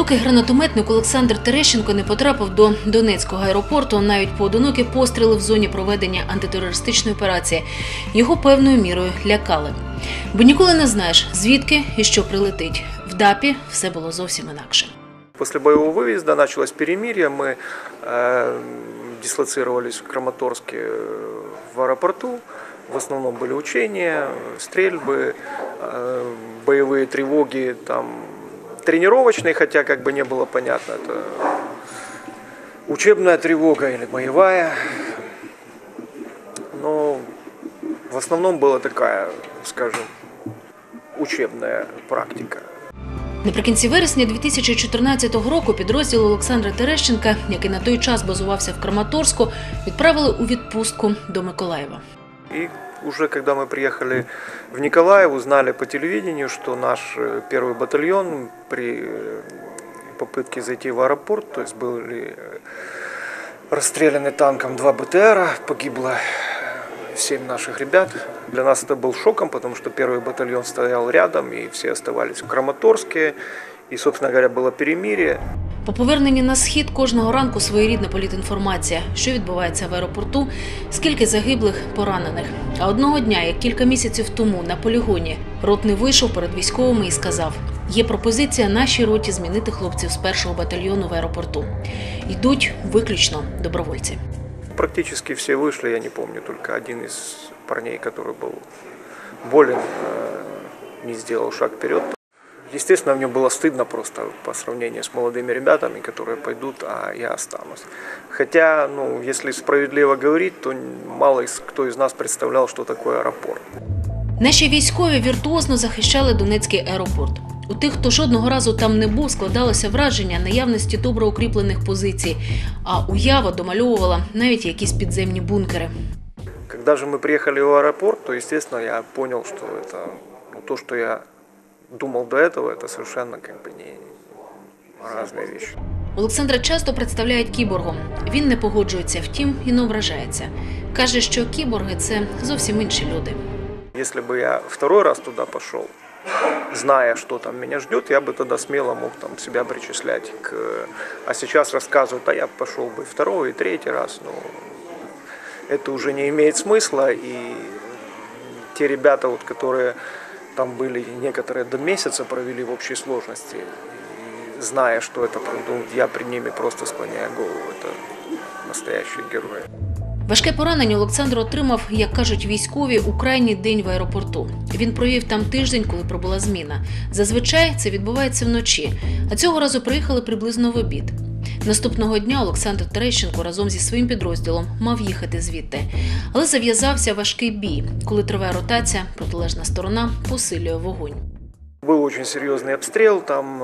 Доки гранатометник Олександр Терещенко не потрапив до Донецького аеропорту, навіть поодинокі постріли в зоні проведення антитерористичної операції його певною мірою лякали. Бо ніколи не знаєш, звідки і що прилетить. В ДАПі все було зовсім інакше. После боевого выезда началось перемирие, мы дислоцировались в Краматорске в аэропорту. В основном были учения, стрельбы, боевые тревоги, там, тренировочные, хотя как бы не было понятно, это учебная тревога или боевая. Но в основном была такая, скажем, учебная практика. Наприкінці вересня 2014 року підрозділ Олександра Терещенка, який на той час базувався в Краматорську, відправили у відпустку до Миколаєва. И уже когда мы приехали в Николаев, узнали по телевидению, что наш первый батальон при попытке зайти в аэропорт, то есть были расстреляны танком 2 БТРа, погибло 7 наших ребят. Для нас это был шоком, потому что первый батальон стоял рядом, и все оставались в Краматорске. И, собственно говоря, было перемирие. По поверненні на схід кожного ранку своєрідна політінформація, що відбувається в аеропорту, скільки загиблих, поранених. А одного дня, як кілька місяців тому на полігоні, ротний вийшов перед військовими і сказав: є пропозиція нашій роті змінити хлопців з 1-го батальйону в аеропорту. Йдуть виключно добровольці. Практически все вышли, я не помню, только один из парней, который был болен, не сделал шаг вперед. Естественно, мне было стыдно просто по сравнению с молодыми ребятами, которые пойдут, а я останусь. Хотя, если справедливо говорить, то мало кто из нас представлял, что такое аэропорт. Наші військові віртуозно захищали Донецький аеропорт. У тих, хто жодного разу там не був, складалося враження наявності добре укріплених позицій, а уява домальовувала навіть якісь підземні бункери. Когда же мы приехали в аэропорт, то, естественно, я понял, что это то, что я думал до этого, это совершенно не разные вещи. Олександра часто представляють кіборгом. Він не погоджується, втім і не ображається. Каже, що кіборги – це зовсім інші люди. Если бы я второй раз туда пошел, зная, что там меня ждет, я бы тогда смело мог там себя причислять к... А сейчас рассказывают, а я пошел бы второй и третий раз, но это уже не имеет смысла. И те ребята, которые там были, некоторые до месяца провели в общей сложности, и зная, что это, я перед ними просто склоняю голову. Это настоящие герои. Важке поранення Олександр отримав, як кажуть військові, у крайній день в аеропорту. Він провів там тиждень, коли пробула зміна. Зазвичай це відбувається вночі, а цього разу приїхали приблизно в обід. Наступного дня Олександр Терещенко разом зі своїм підрозділом мав їхати звідти. Але зав'язався важкий бій. Коли триває ротація, протилежна сторона посилює вогонь. Був дуже серйозний обстріл, там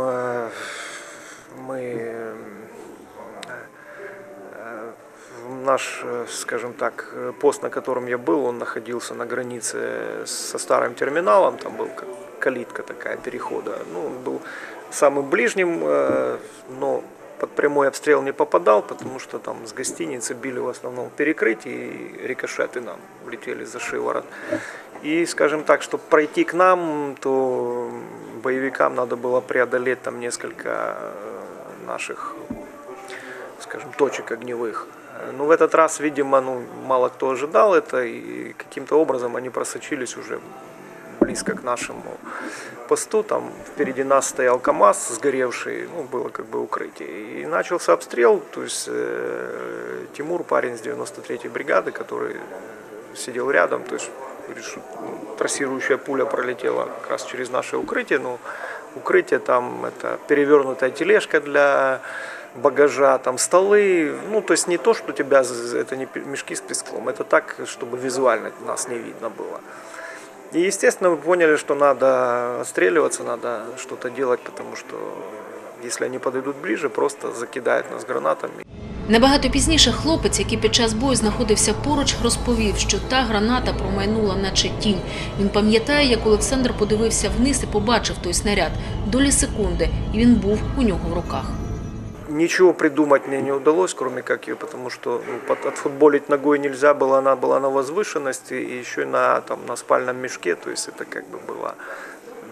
наш, скажем так, пост, на котором я был, он находился на границе со старым терминалом, там была калитка такая перехода. Он был самым ближним, но под прямой обстрел не попадал, потому что там с гостиницы били в основном перекрытие, и рикошеты нам влетели за шиворот. И, скажем так, чтобы пройти к нам, то боевикам надо было преодолеть там несколько наших, скажем, точек огневых. Но в этот раз, видимо, мало кто ожидал это, и каким-то образом они просочились уже близко к нашему посту. Там впереди нас стоял КАМАЗ сгоревший, было как бы укрытие. И начался обстрел, то есть Тимур, парень с 93-й бригады, который сидел рядом, то есть трассирующая пуля пролетела как раз через наше укрытие, но укрытие там это перевернутая тележка для багажа, там столы, то есть не то, что тебя, это не мешки с песком, это так, чтобы визуально нас не видно было. И, естественно, мы поняли, что надо отстреливаться, надо что-то делать, потому что если они подойдут ближе, просто закидают нас гранатами. Набагато пізніше хлопець, який під час бою знаходився поруч, розповів, що та граната промайнула наче тінь. Він пам'ятає, як Олександр подивився вниз і побачив той снаряд. Долі секунди, і він був у нього в руках. Ничего придумать мне не удалось, кроме как ее, потому что отфутболить ногой нельзя было, она была на возвышенности, и еще на спальном мешке, то есть это как бы было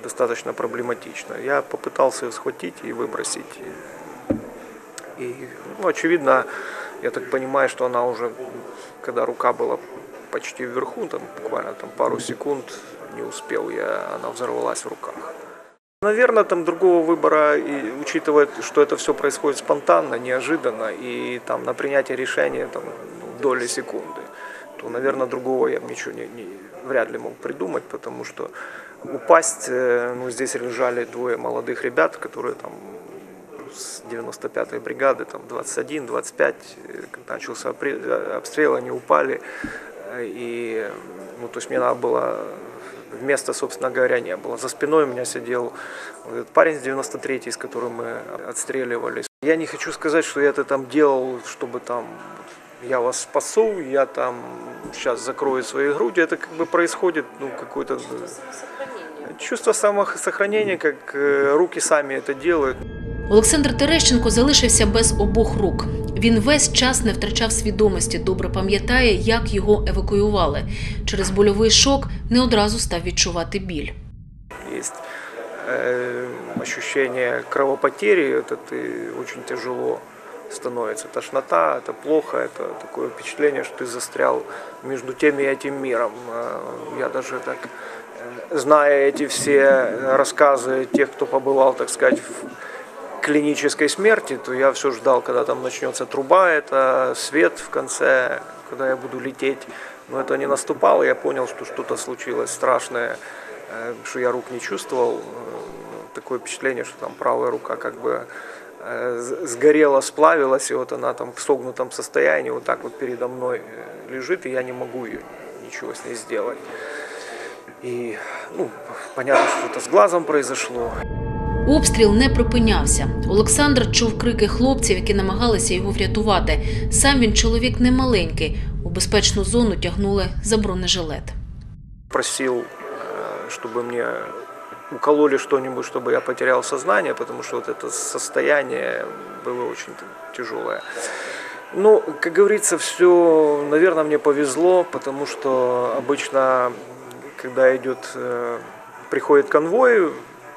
достаточно проблематично. Я попытался ее схватить и выбросить. И ну, очевидно, я так понимаю, что она уже, когда рука была почти вверху, там, буквально там, пару секунд, не успел я, она взорвалась в руках. Наверное, там другого выбора, и учитывая, что это все происходит спонтанно, неожиданно, и там на принятие решения там, доли секунды, то, наверное, другого я бы ничего вряд ли мог придумать, потому что упасть, ну, здесь лежали двое молодых ребят, которые там с 95-й бригады, там 21, 25, начался обстрел, они упали, и, ну, то есть мне надо было, места, собственно говоря, не было. За спиной у меня сидел этот парень с 93-й, с которым мы отстреливались. Я не хочу сказать, что я это там делал, чтобы там я вас спасу, я там сейчас закрою свои груди. Это как бы происходит, ну, какое-то чувство самосохранения, как руки сами это делают. Олександр Терещенко залишився без обох рук. Він весь час не втрачав свідомості, добре пам'ятає, як його евакуювали. Через больовий шок не одразу став відчувати біль. Є ощущение кровопотери, это очень тяжело становится. Тошнота, это плохо, это такое впечатление, что ты застрял между тем и этим миром. Я даже так, зная эти все рассказы тех, кто побывал, так сказать, в клинической смерти, то я все ждал, когда там начнется труба, это свет в конце, когда я буду лететь. Но это не наступало, я понял, что что-то случилось страшное, что я рук не чувствовал. Такое впечатление, что там правая рука как бы сгорела, сплавилась, и вот она там в согнутом состоянии вот так вот передо мной лежит, и я не могу ее ничего с ней сделать. И, ну, понятно, что это с глазом произошло. Обстріл не припинявся. Олександр чув крики хлопців, які намагалися його врятувати. Сам він чоловік немаленький. У безпечну зону тягнули за бронежилет. Просил, чтобы мне укололи что-нибудь, чтобы я потерял сознание, потому что вот это состояние было очень тяжелое. Ну, как говорится, все, наверное, мне повезло, потому что обычно, когда приходит конвой,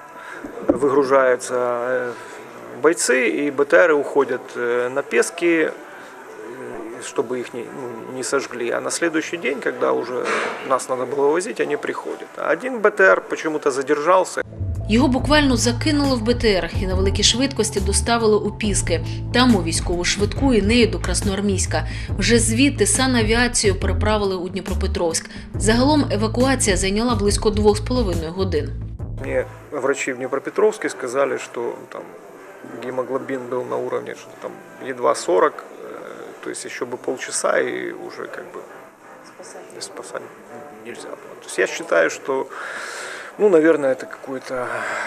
выгружаются бойцы, и БТРы уходят на Пески, чтобы их не сожгли. А на следующий день, когда уже нас надо было возить, они приходят. А один БТР почему-то задержался. Його буквально закинуло в БТР і на великій швидкості доставили у Піски. Там у військову швидку і нею до Красноармійська. Вже звідти санавіацію переправили у Дніпропетровськ. Загалом евакуація зайняла близько 2,5 годин. Мне врачи в Днепропетровске сказали, что там гемоглобин был на уровне что там едва 40, то есть еще бы полчаса и уже как бы спасать нельзя было. То есть я считаю, что, ну, наверное, это какое-то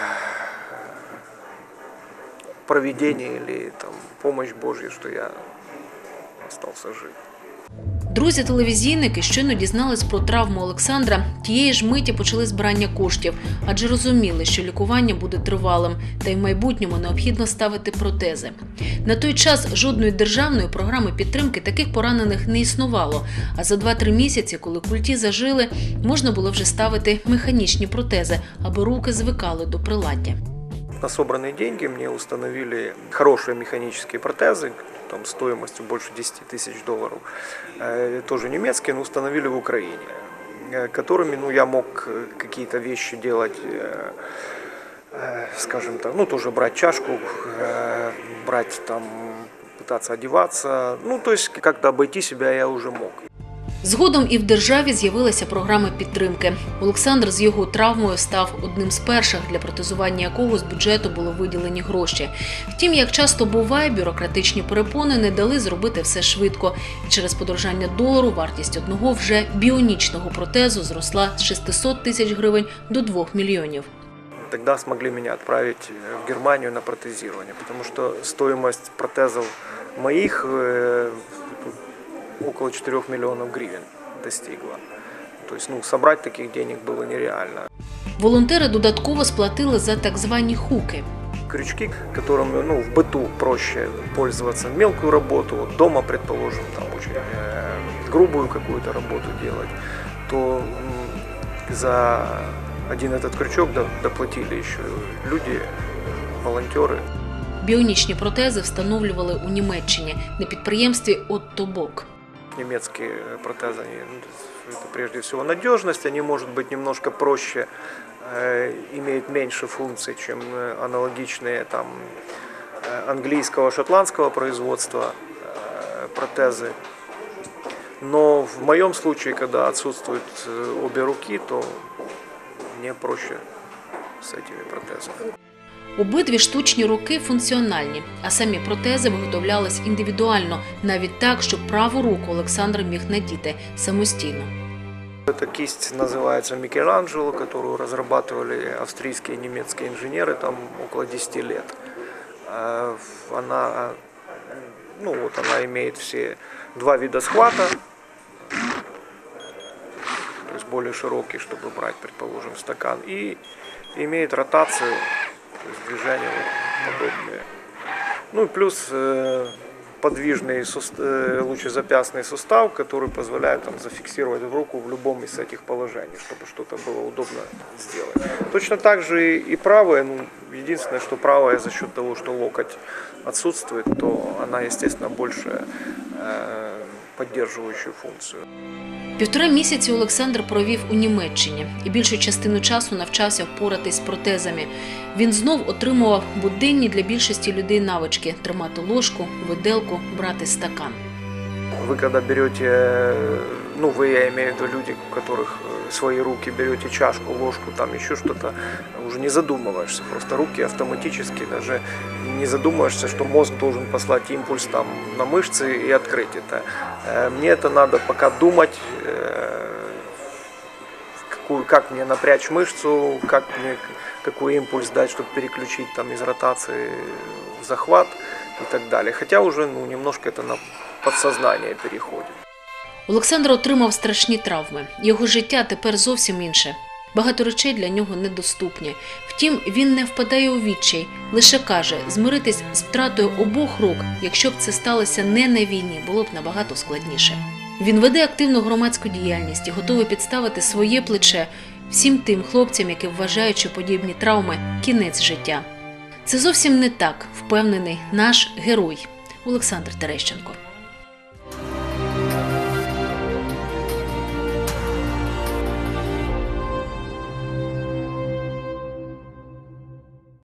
провидение или там помощь Божья, что я остался жив. Друзі-телевізійники щойно дізнались про травму Олександра, тієї ж миті почали збирання коштів, адже розуміли, що лікування буде тривалим, та й в майбутньому необхідно ставити протези. На той час жодної державної програми підтримки таких поранених не існувало, а за 2-3 місяці, коли культі зажили, можна було вже ставити механічні протези, аби руки звикали до приладдя. На собранные деньги мне установили хорошие механические протезы, там, стоимостью больше 10 тысяч долларов, тоже немецкие, но установили в Украине, которыми, ну, я мог какие-то вещи делать, скажем так, ну, тоже брать чашку, брать там, пытаться одеваться, ну, то есть как-то обойти себя я уже мог. Згодом і в державі з'явилася програма підтримки. Олександр з його травмою став одним з перших, для протезування якого з бюджету були виділені гроші. Втім, як часто буває, бюрократичні перепони не дали зробити все швидко. І через подорожання долару вартість одного вже біонічного протезу зросла з 600 тисяч гривень до 2 мільйонів. Тогда смогли меня отправить в Германию на протезирование, потому что стоимость протезов моих около 4 миллионов гривен достигла. То есть, ну, собрать таких денег было нереально. Волонтери додатково сплатили за так звані хуки. Крючки, которыми, ну, в быту проще пользоваться, мелкую работу, вот дома, предположим, там очень грубую какую-то работу делать, то за один этот крючок доплатили еще люди, волонтеры. Біонічні протези встановлювали у Німеччині на підприємстві Отто Бок. Немецкие протезы, это прежде всего надежность, они, может быть, немножко проще, имеют меньше функций, чем аналогичные там, английского, шотландского производства протезы. Но в моем случае, когда отсутствуют обе руки, то мне проще с этими протезами. Обидві штучні руки функціональні, а самі протези виготовлялись індивідуально, навіть так, щоб праву руку Олександр міг надіти самостійно. Эта кисть называется Микеланджело, которую разрабатывали австрийские и немецкие инженеры там около 10 лет. Она имеет все два вида схвата, то есть более широкий, чтобы брать, предположим, стакан, и имеет ротацию, то есть движения подобные. Ну и плюс подвижный лучезапястный сустав, который позволяет там, зафиксировать руку в любом из этих положений, чтобы что-то было удобно сделать. Точно так же и правая, единственное, что правая за счет того, что локоть отсутствует, то она, естественно, больше поддерживающую функцию. 1,5 місяці Олександр провів у Німеччині і більшу частину часу навчався впоратись з протезами. Він знов отримував буденні для більшості людей навички – тримати ложку, виделку, брати стакан. Вы когда берете, я имею в виду люди, у которых свои руки, берете чашку, ложку, там еще что-то, уже не задумываешься, просто руки автоматически, даже не задумываешься, что мозг должен послать импульс там на мышцы и открыть это. Мне это надо пока думать, как мне напрячь мышцу, какой импульс дать, чтобы переключить там из ротации в захват и так далее. Хотя уже немножко это на подсознание переходить. Олександр отримав страшні травми. Його життя тепер зовсім інше. Багато речей для нього недоступні. Втім, він не впадає у відчай. Лише каже, змиритись з втратою обох рук, якщо б це сталося не на війні, було б набагато складніше. Він веде активну громадську діяльність і готовий підставити своє плече всім тим хлопцям, які вважають, що подібні травми – кінець життя. Це зовсім не так, впевнений наш герой Олександр Терещенко.